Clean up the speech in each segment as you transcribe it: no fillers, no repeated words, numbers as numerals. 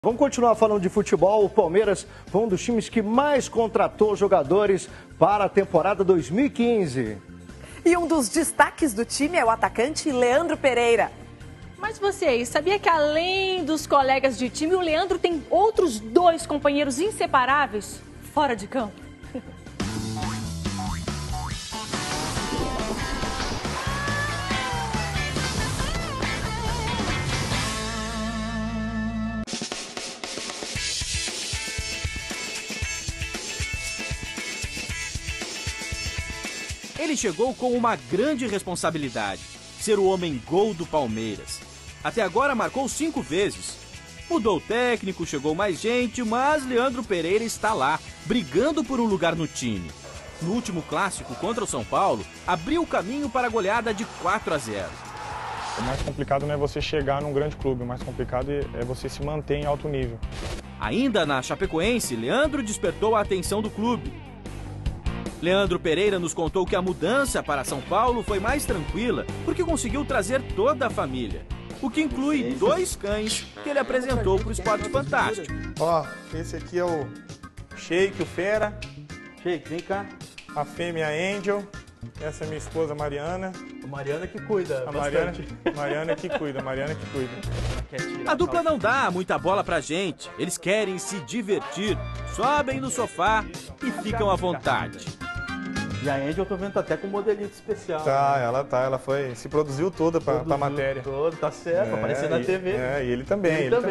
Vamos continuar falando de futebol. O Palmeiras foi um dos times que mais contratou jogadores para a temporada 2015. E um dos destaques do time é o atacante Leandro Pereira. Mas você aí, sabia que além dos colegas de time, o Leandro tem outros dois companheiros inseparáveis fora de campo? Ele chegou com uma grande responsabilidade, ser o homem-gol do Palmeiras. Até agora marcou 5 vezes. Mudou o técnico, chegou mais gente, mas Leandro Pereira está lá, brigando por um lugar no time. No último clássico contra o São Paulo, abriu o caminho para a goleada de 4-0. O mais complicado não é você chegar num grande clube, o mais complicado é você se manter em alto nível. Ainda na Chapecoense, Leandro despertou a atenção do clube. Leandro Pereira nos contou que a mudança para São Paulo foi mais tranquila porque conseguiu trazer toda a família, o que inclui 2 cães que ele apresentou para o Esporte Fantástico. Ó, esse aqui é o Sheik, o Fera. Sheik, vem cá. A fêmea Angel. Essa é minha esposa Mariana. A Mariana que cuida Mariana que cuida, Mariana que cuida. A dupla não dá muita bola pra gente, eles querem se divertir, sobem no sofá e ficam à vontade. E a Angel eu tô vendo até com um modelinho especial. Ela se produziu toda pra matéria. Todo, tá certo, apareceu na TV. É, e ele também. Olha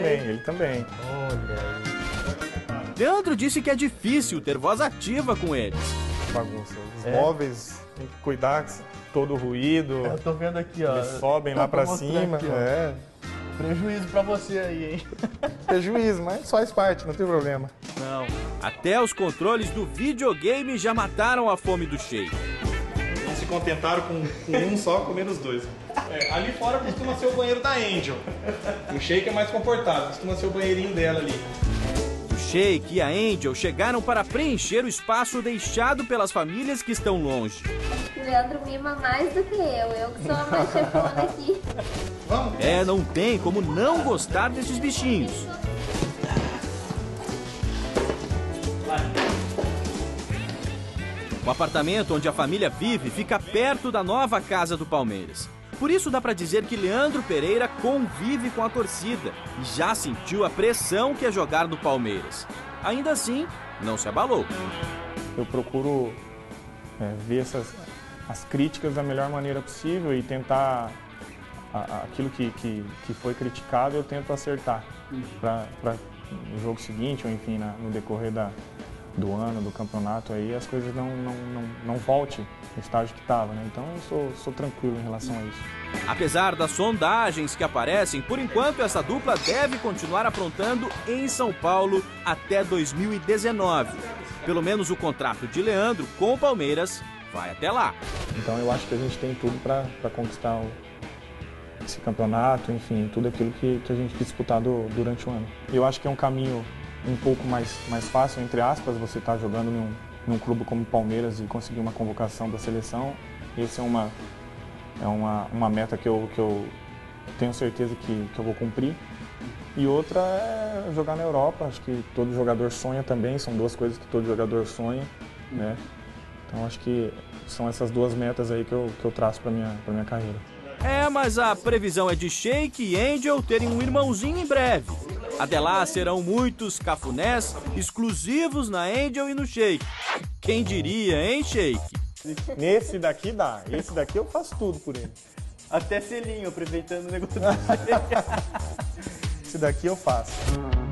aí. Leandro disse que é difícil ter voz ativa com eles. Bagunça. Os móveis, tem que cuidar de todo o ruído. Eu tô vendo aqui, ó. Eles sobem lá pra cima. Aqui, prejuízo pra você aí, hein? Prejuízo, mas faz parte, não tem problema. Não. Até os controles do videogame já mataram a fome do Sheik. Não se contentaram com um só, comendo os 2. Ali fora costuma ser o banheiro da Angel. O Sheik é mais confortável, costuma ser o banheirinho dela ali. O Sheik e a Angel chegaram para preencher o espaço deixado pelas famílias que estão longe. O Leandro mima mais do que eu que sou a mais chefona aqui. Não tem como não gostar desses bichinhos. O apartamento onde a família vive fica perto da nova casa do Palmeiras. Por isso dá para dizer que Leandro Pereira convive com a torcida e já sentiu a pressão que é jogar no Palmeiras. Ainda assim, não se abalou. Eu procuro ver as críticas da melhor maneira possível e tentar aquilo que foi criticado, eu tento acertar para no jogo seguinte ou enfim no decorrer do ano, do campeonato, aí as coisas não voltem no estágio que estava, né? Então eu sou tranquilo em relação a isso. Apesar das sondagens que aparecem, por enquanto essa dupla deve continuar aprontando em São Paulo até 2019. Pelo menos o contrato de Leandro com o Palmeiras vai até lá. Então eu acho que a gente tem tudo para conquistar esse campeonato, enfim, tudo aquilo que a gente quis disputar durante o ano. Eu acho que é um caminho um pouco mais fácil, entre aspas, você estar jogando num clube como o Palmeiras e conseguir uma convocação da seleção. Essa é uma meta que eu tenho certeza que eu vou cumprir. E outra é jogar na Europa, acho que todo jogador sonha também, são 2 coisas que todo jogador sonha, né? Então acho que são essas 2 metas aí que eu traço para minha carreira. Mas a previsão é de Sheik e Angel terem um irmãozinho em breve. Até lá serão muitos cafunés exclusivos na Angel e no Sheik. Quem diria, hein, Sheik? Nesse daqui dá, esse daqui eu faço tudo por ele. Até selinho, aproveitando o negócio. Esse daqui eu faço.